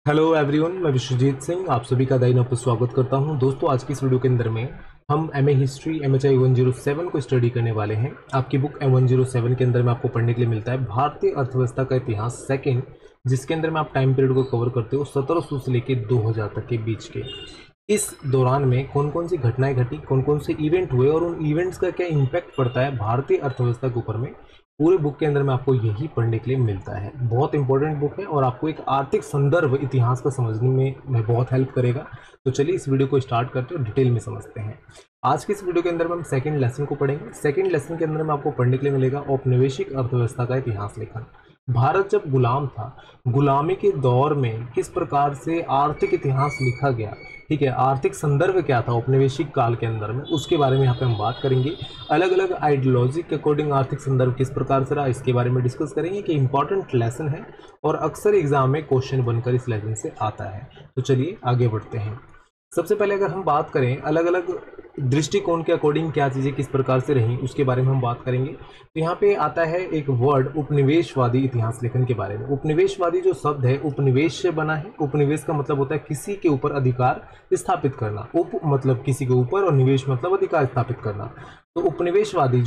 Hello everyone, मैं विश्वजीत सिंह आप सभी का दाई पर स्वागत करता हूं। दोस्तों, आज की इस वीडियो के अंदर में हम एमए हिस्ट्री MHI 107 को स्टडी करने वाले हैं। आपकी बुक M107 के अंदर में आपको पढ़ने के लिए मिलता है भारतीय अर्थव्यवस्था का इतिहास सेकंड, जिसके अंदर में आप टाइम पीरियड को कवर करते हो 1700 से लेकर 2000 तक के बीच के। इस दौरान में कौन कौन सी घटनाएं घटी, कौन कौन से इवेंट हुए और उन इवेंट्स का क्या इम्पैक्ट पड़ता है भारतीय अर्थव्यवस्था के ऊपर में, पूरे बुक के अंदर में आपको यही पढ़ने के लिए मिलता है। बहुत इंपॉर्टेंट बुक है और आपको एक आर्थिक संदर्भ इतिहास का समझने में बहुत हेल्प करेगा। तो चलिए इस वीडियो को स्टार्ट करते हैं और डिटेल में समझते हैं। आज के इस वीडियो के अंदर में हम सेकंड लेसन को पढ़ेंगे। सेकंड लेसन के अंदर में आपको पढ़ने के लिए मिलेगा औपनिवेशिक अर्थव्यवस्था का इतिहास लेखन। भारत जब गुलाम था, गुलामी के दौर में किस प्रकार से आर्थिक इतिहास लिखा गया, ठीक है, आर्थिक संदर्भ क्या था औपनिवेशिक काल के अंदर में, उसके बारे में यहाँ पे हम बात करेंगे। अलग अलग आइडियोलॉजी के अकॉर्डिंग आर्थिक संदर्भ किस प्रकार से रहा, इसके बारे में डिस्कस करेंगे कि इंपॉर्टेंट लेसन है और अक्सर एग्जाम में क्वेश्चन बनकर इस लेसन से आता है। तो चलिए आगे बढ़ते हैं। सबसे पहले अगर हम बात करें अलग अलग दृष्टिकोण के अकॉर्डिंग क्या चीज़ें किस प्रकार से रहीं, उसके बारे में हम बात करेंगे। तो यहाँ पे आता है एक वर्ड उपनिवेशवादी इतिहास लेखन के बारे में। उपनिवेशवादी जो शब्द है उपनिवेश से बना है। उपनिवेश का मतलब होता है किसी के ऊपर अधिकार स्थापित करना। उप मतलब किसी के ऊपर और निवेश मतलब अधिकार स्थापित करना। तो उपनिवेशवादी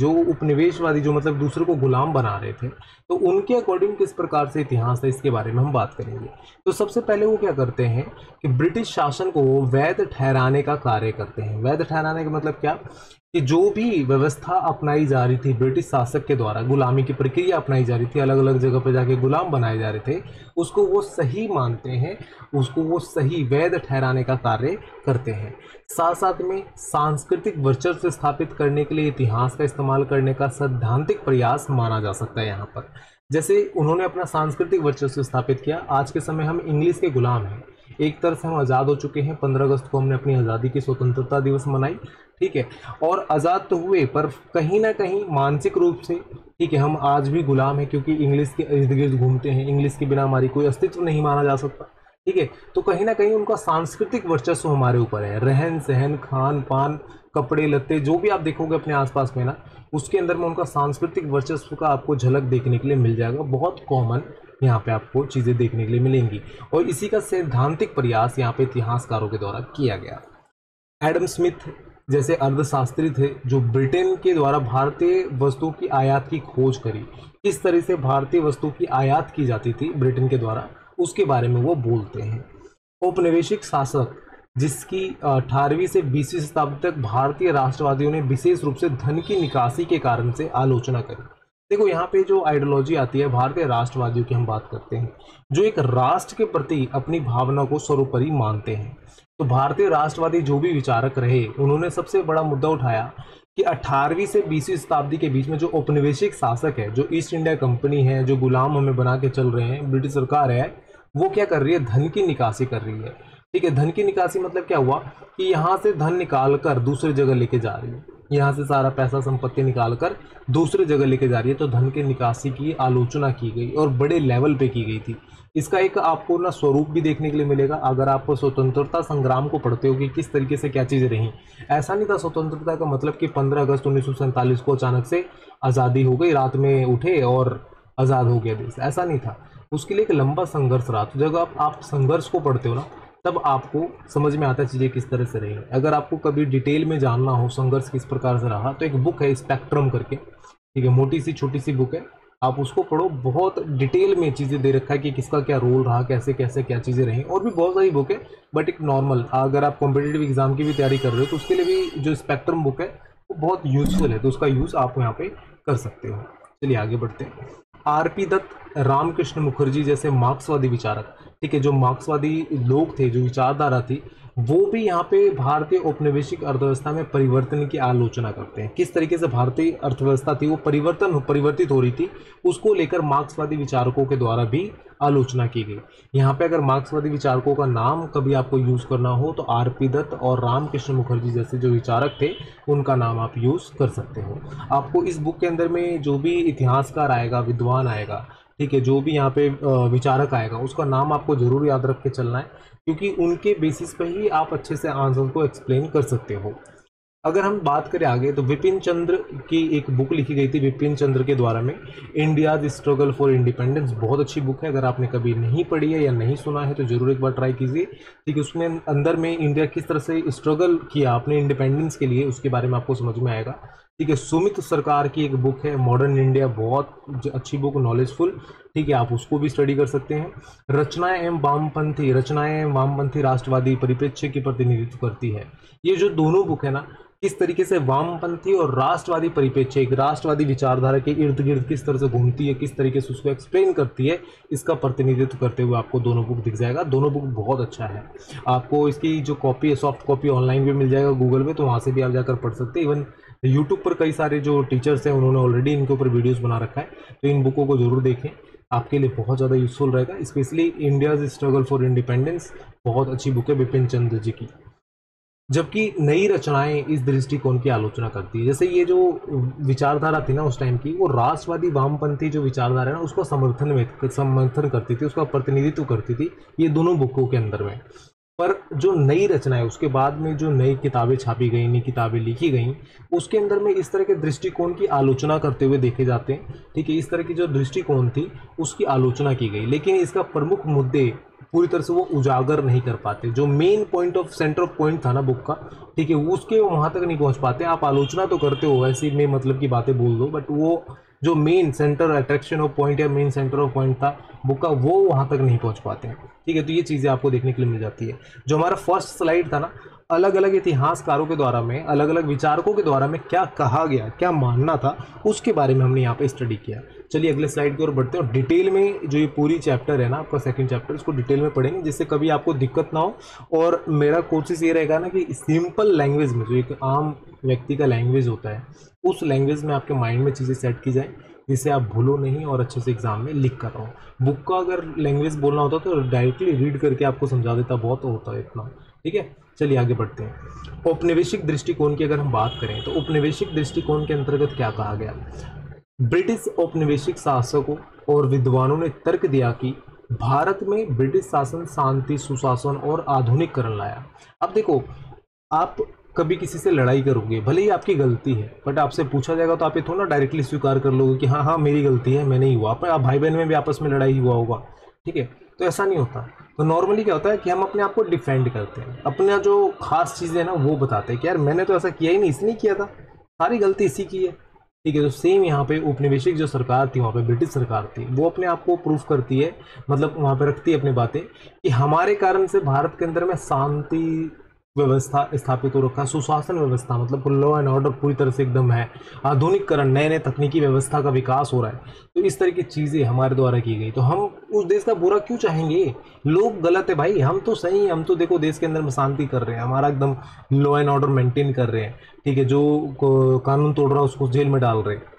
जो मतलब दूसरे को गुलाम बना रहे थे, तो उनके अकॉर्डिंग किस प्रकार से इतिहास है इसके बारे में हम बात करेंगे। तो सबसे पहले वो क्या करते हैं कि ब्रिटिश शासन को वैध ठहराने का कार्य करते हैं। वैध ठहराने का मतलब क्या कि जो भी व्यवस्था अपनाई जा रही थी ब्रिटिश शासक के द्वारा, गुलामी की प्रक्रिया अपनाई जा रही थी, अलग अलग जगह पर जाके गुलाम बनाए जा रहे थे, उसको वो सही मानते हैं, उसको वो सही वैध ठहराने का कार्य करते हैं। साथ साथ में सांस्कृतिक वर्चस्व स्थापित करने के लिए इतिहास का इस्तेमाल करने का सैद्धांतिक प्रयास माना जा सकता है। यहाँ पर जैसे उन्होंने अपना सांस्कृतिक वर्चस्व स्थापित किया। आज के समय हम इंग्लिश के गुलाम हैं, एक तरह से हम आज़ाद हो चुके हैं। 15 अगस्त को हमने अपनी आज़ादी की स्वतंत्रता दिवस मनाई, ठीक है, और आज़ाद तो हुए पर कहीं ना कहीं मानसिक रूप से, ठीक है, हम आज भी गुलाम हैं क्योंकि इंग्लिश के इर्द गिर्द घूमते हैं। इंग्लिश के बिना हमारी कोई अस्तित्व नहीं माना जा सकता, ठीक है। तो कहीं ना कहीं उनका सांस्कृतिक वर्चस्व हमारे ऊपर है। रहन सहन, खान पान, कपड़े लत्ते, जो भी आप देखोगे अपने आसपास में ना, उसके अंदर में उनका सांस्कृतिक वर्चस्व का आपको झलक देखने के लिए मिल जाएगा। बहुत कॉमन यहाँ पे आपको चीज़ें देखने के लिए मिलेंगी और इसी का सैद्धांतिक प्रयास यहाँ पे इतिहासकारों के द्वारा किया गया। एडम स्मिथ जैसे अर्थशास्त्री थे जो ब्रिटेन के द्वारा भारतीय वस्तु की आयात की खोज करी, किस तरह से भारतीय वस्तु की आयात की जाती थी ब्रिटेन के द्वारा, उसके बारे में वो बोलते हैं। औपनिवेशिक शासक जिसकी 18वीं से 20वीं शताब्दी तक भारतीय राष्ट्रवादियों ने विशेष रूप से धन की निकासी के कारण से आलोचना करी। देखो यहाँ पे जो आइडियोलॉजी आती है भारतीय राष्ट्रवादियों की हम बात करते हैं, जो एक राष्ट्र के प्रति अपनी भावना को सर्वोपरि मानते हैं। तो भारतीय राष्ट्रवादी जो भी विचारक रहे, उन्होंने सबसे बड़ा मुद्दा उठाया कि 18वीं से 20वीं शताब्दी के बीच में जो औपनिवेशिक शासक है, जो ईस्ट इंडिया कंपनी है, जो गुलाम हमें बना के चल रहे हैं, ब्रिटिश सरकार है, वो क्या कर रही है, धन की निकासी कर रही है, ठीक है। धन की निकासी मतलब क्या हुआ कि यहाँ से धन निकाल कर दूसरी जगह लेके जा रही है, यहाँ से सारा पैसा संपत्ति निकाल कर दूसरी जगह लेके जा रही है। तो धन की निकासी की आलोचना की गई और बड़े लेवल पे की गई थी। इसका एक आपको ना स्वरूप भी देखने के लिए मिलेगा अगर आप स्वतंत्रता संग्राम को पढ़ते हो कि किस तरीके से क्या चीज़ें रहीं। ऐसा नहीं था स्वतंत्रता का मतलब कि 15 अगस्त 1947 को अचानक से आज़ादी हो गई, रात में उठे और आज़ाद हो गया देश, ऐसा नहीं था। उसके लिए एक लंबा संघर्ष रहा। तो जब आप संघर्ष को पढ़ते हो ना, तब आपको समझ में आता है चीज़ें किस तरह से रही। अगर आपको कभी डिटेल में जानना हो संघर्ष किस प्रकार से रहा, तो एक बुक है स्पेक्ट्रम करके, ठीक है, मोटी सी छोटी सी बुक है, आप उसको पढ़ो। बहुत डिटेल में चीज़ें दे रखा है कि किसका क्या रोल रहा, कैसे कैसे क्या चीज़ें रहीं। और भी बहुत सारी बुक है, बट एक नॉर्मल अगर आप कॉम्पिटिटिव एग्जाम की भी तैयारी कर रहे हो तो उसके लिए भी जो स्पेक्ट्रम बुक है वो बहुत यूजफुल है, तो उसका यूज़ आप यहाँ पे कर सकते हो। चलिए आगे बढ़ते हैं। आरपी दत्त, रामकृष्ण मुखर्जी जैसे मार्क्सवादी विचारक, ठीक है, जो मार्क्सवादी लोग थे, जो विचारधारा थी, वो भी यहाँ पे भारतीय औपनिवेशिक अर्थव्यवस्था में परिवर्तन की आलोचना करते हैं। किस तरीके से भारतीय अर्थव्यवस्था थी वो परिवर्तित हो रही थी, उसको लेकर मार्क्सवादी विचारकों के द्वारा भी आलोचना की गई। यहाँ पे अगर मार्क्सवादी विचारकों का नाम कभी आपको यूज़ करना हो तो आरपी दत्त और रामकृष्ण मुखर्जी जैसे जो विचारक थे उनका नाम आप यूज़ कर सकते हो। आपको इस बुक के अंदर में जो भी इतिहासकार आएगा, विद्वान आएगा, ठीक है, जो भी यहाँ पे विचारक आएगा, उसका नाम आपको जरूर याद रख के चलना है, क्योंकि उनके बेसिस पे ही आप अच्छे से आंसर को एक्सप्लेन कर सकते हो। अगर हम बात करें आगे तो विपिन चंद्र की एक बुक लिखी गई थी विपिन चंद्र के द्वारा में, इंडियाज स्ट्रगल फॉर इंडिपेंडेंस। बहुत अच्छी बुक है, अगर आपने कभी नहीं पढ़ी है या नहीं सुना है तो जरूर एक बार ट्राई कीजिए। ठीक है, उसमें अंदर में इंडिया किस तरह से स्ट्रगल किया अपने इंडिपेंडेंस के लिए उसके बारे में आपको समझ में आएगा। ठीक है, सुमित सरकार की एक बुक है मॉडर्न इंडिया, बहुत अच्छी बुक, नॉलेजफुल। ठीक है, आप उसको भी स्टडी कर सकते हैं। रचनाएं एवं वामपंथी राष्ट्रवादी परिप्रेक्ष्य की प्रतिनिधित्व करती है। ये जो दोनों बुक है ना, किस तरीके से वामपंथी और राष्ट्रवादी परिप्रेक्ष्य, एक राष्ट्रवादी विचारधारा के इर्द गिर्द किस तरह से घूमती है, किस तरीके से उसको एक्सप्लेन करती है, इसका प्रतिनिधित्व करते हुए आपको दोनों बुक दिख जाएगा। दोनों बुक बहुत अच्छा है। आपको इसकी जो कॉपी है, सॉफ्ट कॉपी ऑनलाइन भी मिल जाएगा गूगल पे, तो वहाँ से भी आप जाकर पढ़ सकते हैं। इवन यूट्यूब पर कई सारे जो टीचर्स हैं उन्होंने ऑलरेडी इनके ऊपर वीडियोस बना रखा है, तो इन बुकों को जरूर देखें, आपके लिए बहुत ज़्यादा यूजफुल रहेगा। Specially India's struggle for independence बहुत अच्छी बुक है विपिन चंद्र जी की। जबकि नई रचनाएं इस दृष्टिकोण की आलोचना करती है। जैसे ये जो विचारधारा थी ना उस टाइम की, वो राष्ट्रवादी वामपंथी जो विचारधारा है ना उसको समर्थन करती थी, उसका प्रतिनिधित्व करती थी, ये दोनों बुकों के अंदर में। पर जो नई रचनाएं उसके बाद में जो नई किताबें छापी गई, नई किताबें लिखी गई, उसके अंदर में इस तरह के दृष्टिकोण की आलोचना करते हुए देखे जाते हैं। ठीक है, इस तरह की जो दृष्टिकोण थी उसकी आलोचना की गई, लेकिन इसका प्रमुख मुद्दे पूरी तरह से वो उजागर नहीं कर पाते। जो main point of centre of point था ना बुक का, ठीक है, उसके वहां तक नहीं पहुंच पाते। आप आलोचना तो करते हो, ऐसी में मतलब की बातें बोल दो, बट वो जो main centre attraction of point या मेन सेंटर ऑफ पॉइंट था बुक का, वो वहां तक नहीं पहुंच पाते हैं। ठीक है, तो ये चीजें आपको देखने के लिए मिल जाती है। जो हमारा फर्स्ट स्लाइड था ना, अलग अलग इतिहासकारों के द्वारा में, अलग अलग विचारकों के द्वारा में क्या कहा गया, क्या मानना था, उसके बारे में हमने यहाँ पे स्टडी किया। चलिए अगले स्लाइड की ओर बढ़ते हैं और डिटेल में जो ये पूरी चैप्टर है ना, आपका सेकंड चैप्टर, इसको डिटेल में पढ़ेंगे जिससे कभी आपको दिक्कत ना हो। और मेरा कोशिश ये रहेगा ना कि सिंपल लैंग्वेज में, जो एक आम व्यक्ति का लैंग्वेज होता है, उस लैंग्वेज में आपके माइंड में चीज़ें सेट की जाए जिससे आप भूलो नहीं और अच्छे से एग्जाम में लिख कर रहो। बुक का अगर लैंग्वेज बोलना होता तो डायरेक्टली रीड करके आपको समझा देता, बहुत होता है इतना। ठीक है, चलिए आगे बढ़ते हैं। औपनिवेशिक दृष्टिकोण की अगर हम बात करें तो औपनिवेशिक दृष्टिकोण के अंतर्गत क्या कहा गया। ब्रिटिश औपनिवेशिक शासकों और विद्वानों ने तर्क दिया कि भारत में ब्रिटिश शासन शांति, सुशासन और आधुनिकरण लाया। अब देखो, आप कभी किसी से लड़ाई करोगे, भले ही आपकी गलती है, बट आपसे पूछा जाएगा तो आप ये थोड़ा ना डायरेक्टली स्वीकार कर लोगे कि हाँ हाँ मेरी गलती है, मैं नहीं हुआ। आप भाई बहन में भी आपस में लड़ाई हुआ होगा, ठीक है, तो ऐसा नहीं होता। तो नॉर्मली क्या होता है कि हम अपने आप को डिफेंड करते हैं, अपना जो खास चीज़ें है ना वो बताते हैं कि यार मैंने तो ऐसा किया ही नहीं, इसने किया था, सारी गलती इसी की है। ठीक है, तो सेम यहाँ पे उपनिवेशिक जो सरकार थी, वहाँ पे ब्रिटिश सरकार थी, वो अपने आप को प्रूफ करती है, मतलब वहाँ पे रखती है अपनी बातें कि हमारे कारण से भारत के अंदर में शांति व्यवस्था स्थापित हो रखा है, सुशासन व्यवस्था मतलब लॉ एंड ऑर्डर पूरी तरह से एकदम है, आधुनिकरण, नए नए तकनीकी व्यवस्था का विकास हो रहा है। तो इस तरह की चीज़ें हमारे द्वारा की गई, तो हम उस देश का बुरा क्यों चाहेंगे। लोग गलत है भाई, हम तो सही हैं, हम तो देखो देश के अंदर में शांति कर रहे हैं, हमारा एकदम लॉ एंड ऑर्डर मेंटेन कर रहे हैं। ठीक है, जो कानून तोड़ रहा है उसको जेल में डाल रहे हैं।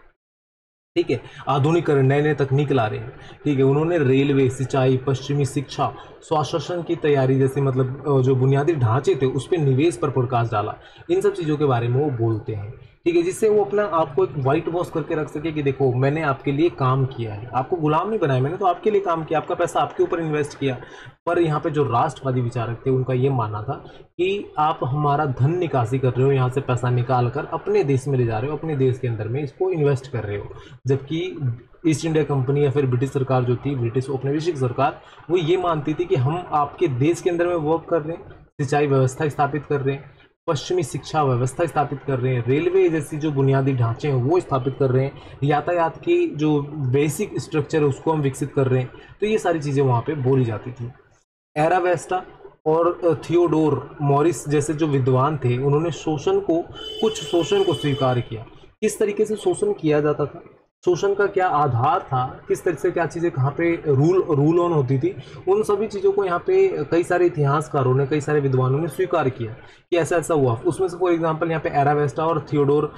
ठीक है, आधुनिकरण, नए नए तकनीक ला रहे हैं। ठीक है, उन्होंने रेलवे, सिंचाई, पश्चिमी शिक्षा, स्वशासन की तैयारी जैसे मतलब जो बुनियादी ढांचे थे उस पर निवेश पर प्रकाश डाला। इन सब चीज़ों के बारे में वो बोलते हैं। ठीक है, जिससे वो अपना आपको एक वाइट वॉश करके रख सके कि देखो मैंने आपके लिए काम किया है, आपको गुलाम नहीं बनाया, मैंने तो आपके लिए काम किया, आपका पैसा आपके ऊपर इन्वेस्ट किया। पर यहाँ पे जो राष्ट्रवादी विचारक थे उनका ये मानना था कि आप हमारा धन निकासी कर रहे हो, यहाँ से पैसा निकाल कर अपने देश में ले जा रहे हो, अपने देश के अंदर में इसको इन्वेस्ट कर रहे हो। जबकि ईस्ट इंडिया कंपनी या फिर ब्रिटिश सरकार जो थी, ब्रिटिश औपनिवेशिक सरकार, वो ये मानती थी कि हम आपके देश के अंदर में वर्क कर रहे हैं, सिंचाई व्यवस्था स्थापित कर रहे हैं, पश्चिमी शिक्षा व्यवस्था स्थापित कर रहे हैं, रेलवे जैसी जो बुनियादी ढांचे हैं वो स्थापित कर रहे हैं, यातायात की जो बेसिक स्ट्रक्चर है उसको हम विकसित कर रहे हैं। तो ये सारी चीज़ें वहाँ पे बोली जाती थी। एरावेस्टा और थियोडोर मॉरिस जैसे जो विद्वान थे, उन्होंने कुछ शोषण को स्वीकार किया। किस तरीके से शोषण किया जाता था, शोषण का क्या आधार था, किस तरह से क्या चीज़ें कहाँ पे रूल ऑन होती थी, उन सभी चीज़ों को यहाँ पे कई सारे इतिहासकारों ने, कई सारे विद्वानों ने स्वीकार किया कि ऐसा ऐसा हुआ। उसमें से फॉर एग्जांपल यहाँ पे एरावेस्टा और थियोडोर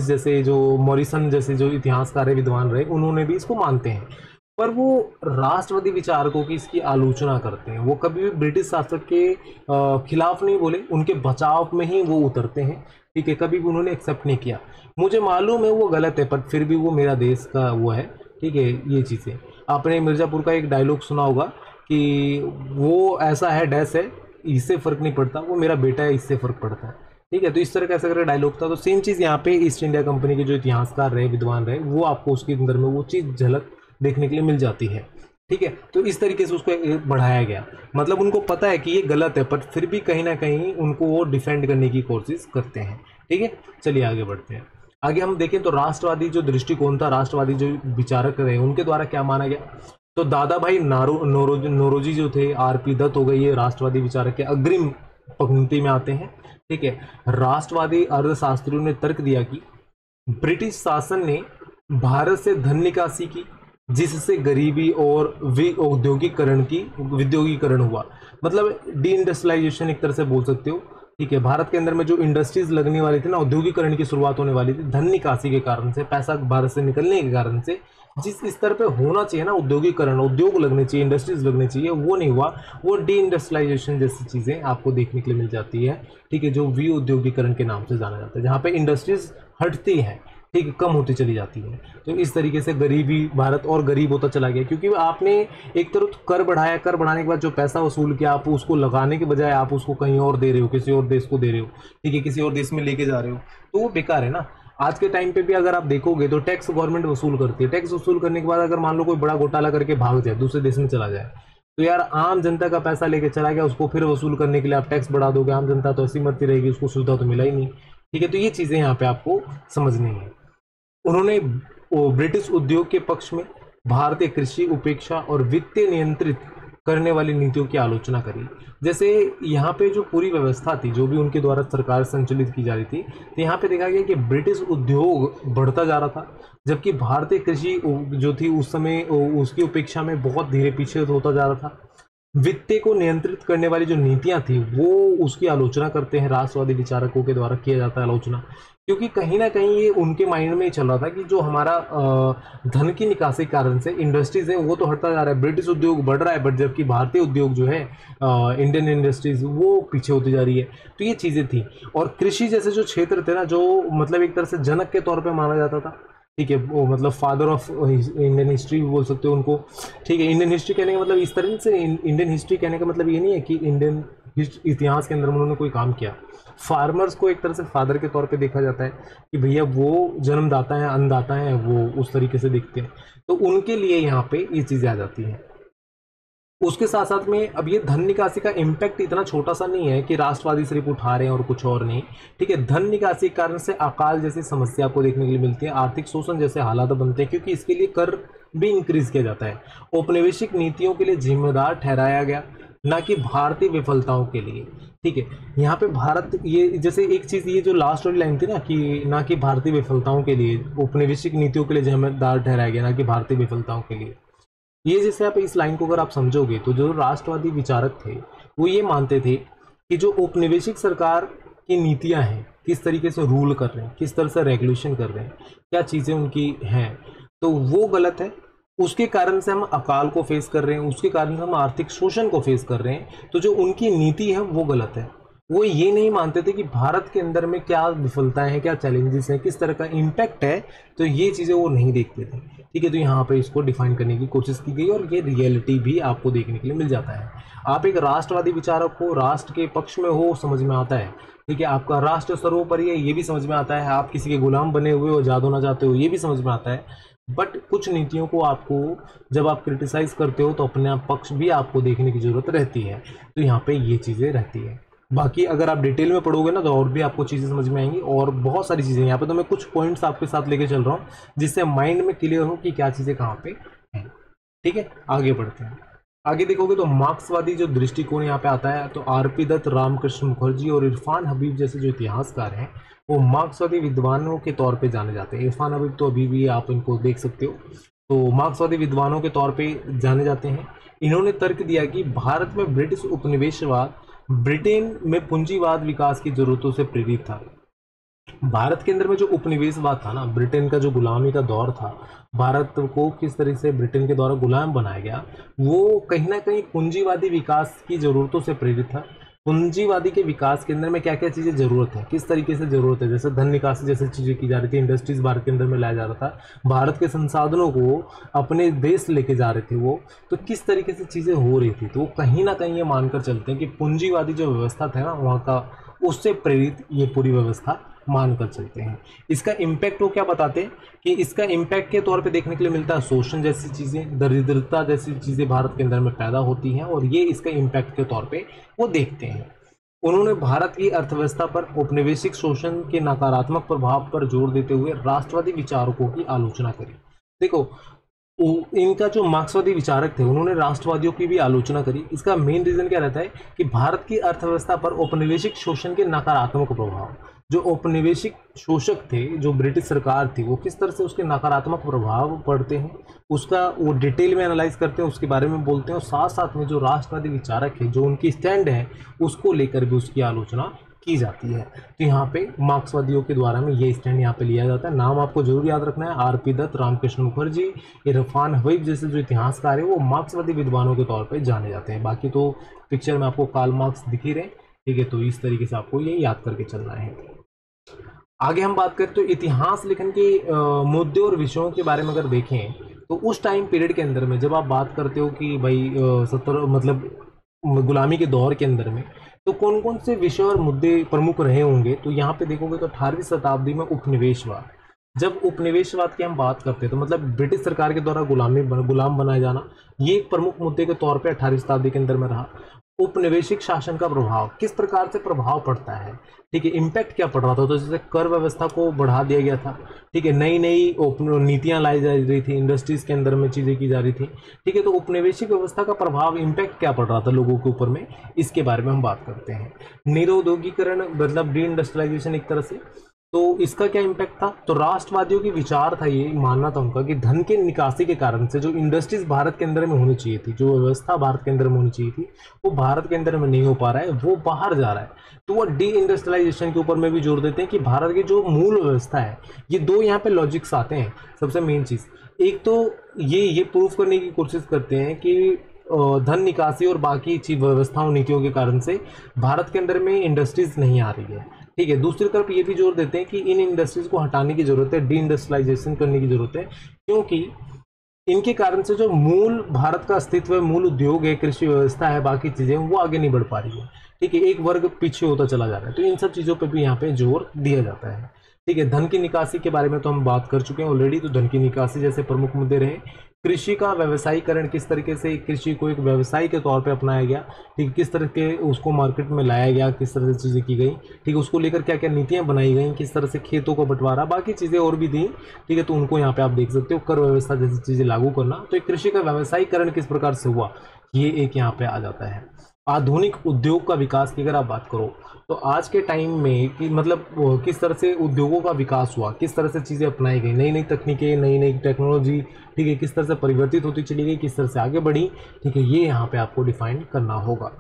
मॉरिसन जैसे जो इतिहासकार विद्वान रहे, उन्होंने भी इसको मानते हैं। पर वो राष्ट्रवादी विचारकों की इसकी आलोचना करते हैं, वो कभी भी ब्रिटिश शासक के खिलाफ नहीं बोले, उनके बचाव में ही वो उतरते हैं। ठीक है, कभी भी उन्होंने एक्सेप्ट नहीं किया। मुझे मालूम है वो गलत है, पर फिर भी वो मेरा देश का वो है। ठीक है, ये चीज़ें आपने मिर्ज़ापुर का एक डायलॉग सुना होगा कि वो ऐसा है, डैश है, इससे फ़र्क नहीं पड़ता, वो मेरा बेटा है, इससे फ़र्क पड़ता है। ठीक है, तो इस तरह का ऐसा करके डायलॉग था। तो सेम चीज़ यहाँ पे ईस्ट इंडिया कंपनी के जो इतिहासकार रहे, विद्वान रहे, वो आपको उसके अंदर में वो चीज़ झलक देखने के लिए मिल जाती है। ठीक है, तो इस तरीके से उसको बढ़ाया गया, मतलब उनको पता है कि ये गलत है, पर फिर भी कहीं ना कहीं उनको वो डिफेंड करने की कोशिश करते हैं। ठीक है, चलिए आगे बढ़ते हैं। आगे हम देखें तो राष्ट्रवादी जो दृष्टिकोण था, राष्ट्रवादी जो विचारक रहे, उनके द्वारा क्या माना गया। तो दादा भाई नौरोजी जो थे, आरपी दत्त हो गए, ये राष्ट्रवादी विचारक के अग्रिम पंक्ति में आते हैं। ठीक है, राष्ट्रवादी अर्थशास्त्रियों ने तर्क दिया कि ब्रिटिश शासन ने भारत से धन निकासी की, जिससे गरीबी और विद्योगीकरण हुआ, मतलब डी इंडस्ट्रियलाइजेशन एक तरह से बोल सकते हो। ठीक है, भारत के अंदर में जो इंडस्ट्रीज लगने वाली थी ना, औद्योगिकरण की शुरुआत होने वाली थी, धन निकासी के कारण से, पैसा भारत से निकलने के कारण से, जिस स्तर पे होना चाहिए ना औद्योगिकरण, उद्योग लगने चाहिए, इंडस्ट्रीज लगने चाहिए, वो नहीं हुआ। वो डी इंडस्ट्रियलाइजेशन जैसी चीज़ें आपको देखने के लिए मिल जाती है। ठीक है, जो विउद्योगीकरण के नाम से जाना जाता है, जहाँ पे इंडस्ट्रीज हटती हैं, ठीक है, कम होती चली जाती है। तो इस तरीके से गरीबी, भारत और गरीब होता चला गया, क्योंकि आपने एक तरफ कर बढ़ाया, कर बढ़ाने के बाद जो पैसा वसूल किया, आप उसको लगाने के बजाय आप उसको कहीं और दे रहे हो, किसी और देश को दे रहे हो। ठीक है, किसी और देश में लेके जा रहे हो, तो वो बेकार है ना। आज के टाइम पे भी अगर आप देखोगे तो टैक्स गवर्नमेंट वसूल करती है। टैक्स वसूल करने के बाद अगर मान लो कोई बड़ा घोटाला करके भाग जाए, दूसरे देश में चला जाए, तो यार आम जनता का पैसा लेके चला गया, उसको फिर वसूल करने के लिए आप टैक्स बढ़ा दोगे, आम जनता तो ऐसी मरती रहेगी, उसको सुविधा तो मिला ही नहीं। ठीक है, तो ये चीज़ें यहाँ पे आपको समझनी है। उन्होंने ब्रिटिश उद्योग के पक्ष में भारतीय कृषि उपेक्षा और वित्तीय नियंत्रित करने वाली नीतियों की आलोचना करी। जैसे यहाँ पे जो पूरी व्यवस्था थी, जो भी उनके द्वारा सरकार संचालित की जा रही थी, तो यहाँ पे देखा गया कि ब्रिटिश उद्योग बढ़ता जा रहा था, जबकि भारतीय कृषि जो थी उस समय उसकी उपेक्षा में बहुत धीरे पीछे होता जा रहा था। वित्त को नियंत्रित करने वाली जो नीतियां थी, वो उसकी आलोचना करते हैं, राष्ट्रवादी विचारकों के द्वारा किया जाता है आलोचना, क्योंकि कहीं ना कहीं ये उनके माइंड में ही चल रहा था कि जो हमारा धन की निकासी के कारण से इंडस्ट्रीज है वो तो हटता जा रहा है, ब्रिटिश उद्योग बढ़ रहा है, बट जबकि भारतीय उद्योग जो है, इंडियन इंडस्ट्रीज, वो पीछे होती जा रही है। तो ये चीज़ें थी। और कृषि जैसे जो क्षेत्र थे ना, जो मतलब एक तरह से जनक के तौर पर माना जाता था, ठीक है, वो मतलब फादर ऑफ इंडियन हिस्ट्री भी बोल सकते हो उनको। ठीक है, इंडियन हिस्ट्री कहने का मतलब इस तरह से, इंडियन हिस्ट्री कहने का मतलब ये नहीं है कि इंडियन इतिहास के अंदर उन्होंने कोई काम किया। फार्मर्स को एक तरह से फादर के तौर पे देखा जाता है कि भैया वो जन्मदाता है, अन्नदाता है, वो उस तरीके से दिखते हैं, तो उनके लिए यहाँ पे ये चीज़ें आ जाती हैं। उसके साथ साथ में अब ये धन निकासी का इम्पैक्ट इतना छोटा सा नहीं है कि राष्ट्रवादी सिर्फ उठा रहे हैं और कुछ और नहीं। ठीक है, धन निकासी के कारण से अकाल जैसी समस्या आपको देखने के लिए मिलती है, आर्थिक शोषण जैसे हालात बनते हैं, क्योंकि इसके लिए कर भी इंक्रीज किया जाता है। औपनिवेशिक नीतियों के लिए जिम्मेदार ठहराया गया, ना कि भारतीय विफलताओं के लिए। ठीक है, यहाँ पे भारत, ये जैसे एक चीज़, ये जो लास्ट वाली लाइन थी ना कि ना कि भारतीय विफलताओं के लिए, औपनिवेशिक नीतियों के लिए जिम्मेदार ठहराया गया, ना कि भारतीय विफलताओं के लिए, ये जैसे आप इस लाइन को अगर आप समझोगे तो जो राष्ट्रवादी विचारक थे वो ये मानते थे कि जो औपनिवेशिक सरकार की नीतियां हैं, किस तरीके से रूल कर रहे हैं, किस तरह से रेगुलेशन कर रहे हैं, क्या चीज़ें उनकी हैं, तो वो गलत है। उसके कारण से हम अकाल को फेस कर रहे हैं, उसके कारण से हम आर्थिक शोषण को फेस कर रहे हैं। तो जो उनकी नीति है वो गलत है। वो ये नहीं मानते थे कि भारत के अंदर में क्या विफलताएं हैं, क्या चैलेंजेस हैं, किस तरह का इम्पैक्ट है, तो ये चीज़ें वो नहीं देखते थे। ठीक है, तो यहाँ पे इसको डिफाइन करने की कोशिश की गई, और ये रियलिटी भी आपको देखने के लिए मिल जाता है। आप एक राष्ट्रवादी विचारक हो, राष्ट्र के पक्ष में हो, समझ में आता है। ठीक है, आपका राष्ट्र सर्वोपरि है, ये भी समझ में आता है। आप किसी के गुलाम बने हुए हो, आज़ाद होना चाहते हो, ये भी समझ में आता है। बट कुछ नीतियों को आपको जब आप क्रिटिसाइज करते हो तो अपने पक्ष भी आपको देखने की जरूरत रहती है। तो यहाँ पे ये चीज़ें रहती है। बाकी अगर आप डिटेल में पढ़ोगे ना तो और भी आपको चीज़ें समझ में आएंगी, और बहुत सारी चीज़ें यहाँ पे तो मैं कुछ पॉइंट्स आपके साथ लेके चल रहा हूँ जिससे माइंड में क्लियर हो कि क्या चीज़ें कहाँ पे हैं। ठीक है, आगे बढ़ते हैं। आगे देखोगे तो मार्क्सवादी जो दृष्टिकोण यहाँ पे आता है, तो आरपी दत्त, रामकृष्ण मुखर्जी और इरफान हबीब जैसे जो इतिहासकार हैं वो मार्क्सवादी विद्वानों के तौर पे जाने जाते हैं। इरफान हबीब तो अभी भी आप इनको देख सकते हो, तो मार्क्सवादी विद्वानों के तौर पे जाने जाते हैं। इन्होंने तर्क दिया कि भारत में ब्रिटिश उपनिवेशवाद ब्रिटेन में पूंजीवाद विकास की जरूरतों से प्रेरित था। भारत के अंदर में जो उपनिवेशवाद था ना, ब्रिटेन का जो गुलामी का दौर था, भारत को किस तरह से ब्रिटेन के द्वारा गुलाम बनाया गया, वो कहीं ना कहीं पूंजीवादी विकास की जरूरतों से प्रेरित था। पूंजीवादी के विकास के अंदर में क्या क्या चीज़ें जरूरत है, किस तरीके से जरूरत है, जैसे धन निकासी जैसे चीज़ें की जा रही थी, इंडस्ट्रीज भारत के अंदर में लाया जा रहा था, भारत के संसाधनों को अपने देश लेके जा रहे थे वो, तो किस तरीके से चीज़ें हो रही थी, तो वो कहीं ना कहीं ये मानकर चलते हैं कि पूंजीवादी जो व्यवस्था था ना वहाँ का उससे प्रेरित ये पूरी व्यवस्था मान कर चलते हैं। इसका इम्पैक्ट वो क्या बताते हैं कि इसका इम्पैक्ट के तौर पे देखने के लिए मिलता है शोषण जैसी चीज़ें, दरिद्रता जैसी चीज़ें भारत के अंदर में पैदा होती हैं, और ये इसका इम्पैक्ट के तौर पे वो देखते हैं। उन्होंने भारत की अर्थव्यवस्था पर औपनिवेशिक शोषण के नकारात्मक प्रभाव पर जोर देते हुए राष्ट्रवादी विचारकों की आलोचना करी। देखो, इनका जो मार्क्सवादी विचारक थे उन्होंने राष्ट्रवादियों की भी आलोचना करी। इसका मेन रीजन क्या रहता है कि भारत की अर्थव्यवस्था पर औपनिवेशिक शोषण के नकारात्मक प्रभाव, जो औपनिवेशिक शोषक थे, जो ब्रिटिश सरकार थी, वो किस तरह से उसके नकारात्मक प्रभाव पड़ते हैं उसका वो डिटेल में एनालाइज करते हैं, उसके बारे में बोलते हैं, और साथ साथ में जो राष्ट्रवादी विचारक है, जो उनकी स्टैंड है, उसको लेकर भी उसकी आलोचना की जाती है। तो यहाँ पे मार्क्सवादियों के द्वारा में ये स्टैंड यहाँ पे लिया जाता है। नाम आपको जरूर याद रखना है, आर.पी. दत्त, रामकृष्ण मुखर्जी, इरफान हबीब जैसे जो इतिहासकार है वो मार्क्सवादी विद्वानों के तौर पे जाने जाते हैं। बाकी तो पिक्चर में आपको कार्ल मार्क्स दिख ही रहे, ठीक है। तो इस तरीके से आपको ये याद करके चलना है। आगे हम बात करें तो इतिहास लेखन के मुद्दे और विषयों के बारे में अगर देखें तो उस टाइम पीरियड के अंदर में जब आप बात करते हो कि भाई 70 मतलब गुलामी के दौर के अंदर में तो कौन कौन से विषय और मुद्दे प्रमुख रहे होंगे, तो यहाँ पे देखोगे तो 18वीं शताब्दी में उपनिवेशवाद। जब उपनिवेशवाद की हम बात करते हैं तो मतलब ब्रिटिश सरकार के द्वारा गुलाम बनाया जाना, ये एक प्रमुख मुद्दे के तौर पे 18वीं शताब्दी के अंदर में रहा। उपनिवेशिक शासन का प्रभाव, किस प्रकार से प्रभाव पड़ता है, ठीक है, इम्पैक्ट क्या पड़ रहा था, तो जैसे कर व्यवस्था को बढ़ा दिया गया था, ठीक है, नई नई नीतियां लाई जा रही थी, इंडस्ट्रीज के अंदर में चीजें की जा रही थी, ठीक है। तो उपनिवेशिक व्यवस्था का प्रभाव, इम्पैक्ट क्या पड़ रहा था लोगों के ऊपर में, इसके बारे में हम बात करते हैं। निरुद्योगीकरण मतलब डी इंडस्ट्रियलाइजेशन एक तरह से, तो इसका क्या इम्पैक्ट था, तो राष्ट्रवादियों की विचार था, ये मानना था उनका कि धन के निकासी के कारण से जो इंडस्ट्रीज भारत के अंदर में होनी चाहिए थी, जो व्यवस्था भारत के अंदर में होनी चाहिए थी, वो भारत के अंदर में नहीं हो पा रहा है, वो बाहर जा रहा है। तो वो डी इंडस्ट्रियलाइजेशन के ऊपर में भी जोर देते हैं कि भारत की जो मूल व्यवस्था है, ये दो यहाँ पे लॉजिक्स आते हैं। सबसे मेन चीज एक तो ये प्रूफ करने की कोशिश करते हैं कि धन निकासी और बाकी चीज व्यवस्थाओं नीतियों के कारण से भारत के अंदर में इंडस्ट्रीज नहीं आ रही है, ठीक है। दूसरी तरफ ये भी जोर देते हैं कि इन इंडस्ट्रीज को हटाने की जरूरत है, डी इंडस्ट्रियलाइजेशन करने की जरूरत है, क्योंकि इनके कारण से जो मूल भारत का अस्तित्व है, मूल उद्योग है, कृषि व्यवस्था है, बाकी चीजें वो आगे नहीं बढ़ पा रही है, ठीक है, एक वर्ग पीछे होता चला जा रहा है। तो इन सब चीजों पे भी यहाँ पे जोर दिया जाता है, ठीक है। धन की निकासी के बारे में तो हम बात कर चुके हैं ऑलरेडी। तो धन की निकासी जैसे प्रमुख मुद्दे रहे, कृषि का व्यवसायीकरण, किस तरीके से कृषि को एक व्यवसाय के तौर पे अपनाया गया, ठीक, किस तरह के उसको मार्केट में लाया गया, किस तरह से चीज़ें की गई, ठीक, उसको लेकर क्या क्या नीतियां बनाई गई, किस तरह से खेतों को बंटवारा, बाकी चीज़ें और भी दी, ठीक है। तो उनको यहाँ पे आप देख सकते हो, कर व्यवस्था जैसी चीज़ें लागू करना। तो एक कृषि का व्यवसायीकरण किस प्रकार से हुआ, ये एक यहाँ पे आ जाता है। आधुनिक उद्योग का विकास की अगर आप बात करो तो आज के टाइम में कि मतलब किस तरह से उद्योगों का विकास हुआ, किस तरह से चीज़ें अपनाई गई, नई नई तकनीकें, नई नई टेक्नोलॉजी, ठीक है, किस तरह से परिवर्तित होती चली गई, किस तरह से आगे बढ़ी, ठीक है, ये यहाँ पे आपको डिफाइन करना होगा।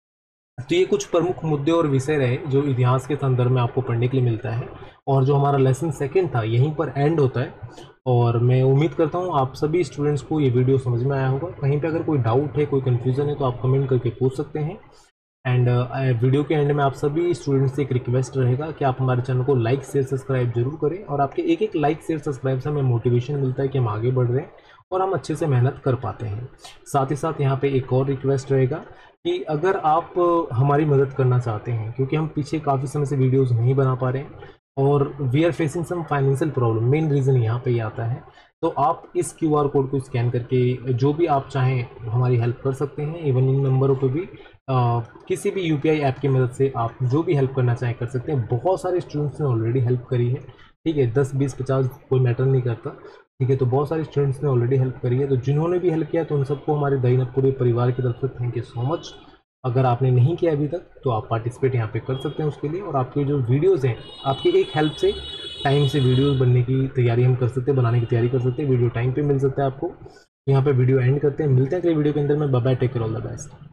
तो ये कुछ प्रमुख मुद्दे और विषय रहे जो इतिहास के संदर्भ में आपको पढ़ने के लिए मिलता है, और जो हमारा लेसन सेकंड था यहीं पर एंड होता है। और मैं उम्मीद करता हूँ आप सभी स्टूडेंट्स को ये वीडियो समझ में आया होगा। कहीं पे अगर कोई डाउट है, कोई कन्फ्यूज़न है तो आप कमेंट करके पूछ सकते हैं। एंड वीडियो के एंड में आप सभी स्टूडेंट्स से एक रिक्वेस्ट रहेगा कि आप हमारे चैनल को लाइक शेयर सब्सक्राइब जरूर करें, और आपके एक एक लाइक शेयर सब्सक्राइब से हमें मोटिवेशन मिलता है कि हम आगे बढ़ रहे हैं और हम अच्छे से मेहनत कर पाते हैं। साथ ही साथ यहाँ पे एक और रिक्वेस्ट रहेगा कि अगर आप हमारी मदद करना चाहते हैं, क्योंकि हम पीछे काफ़ी समय से वीडियोज़ नहीं बना पा रहे हैं और we are facing some financial problem, main reason यहाँ पे आता है, तो आप इस QR कोड को स्कैन करके जो भी आप चाहें हमारी हेल्प कर सकते हैं। इवन इन नंबरों पे भी किसी भी UPI ऐप की मदद से आप जो भी हेल्प करना चाहें कर सकते हैं। बहुत सारे स्टूडेंट्स ने ऑलरेडी हेल्प करी है, ठीक है, 10 20 50 कोई मैटर नहीं करता, ठीक है। तो बहुत सारे स्टूडेंट्स ने ऑलरेडी हेल्प करी है, तो जिन्होंने भी हेल्प किया तो उन सबको हमारे दहीना पूरे परिवार की तरफ से थैंक यू सो मच। अगर आपने नहीं किया अभी तक तो आप पार्टिसिपेट यहाँ पे कर सकते हैं उसके लिए, और आपके जो वीडियोज़ हैं आपकी एक हेल्प से टाइम से वीडियोस बनने की तैयारी हम कर सकते हैं, बनाने की तैयारी कर सकते हैं, वीडियो टाइम पे मिल सकता है आपको। यहाँ पे वीडियो एंड करते हैं, मिलते हैं अगले वीडियो के अंदर में। Bye bye, take care, all the best.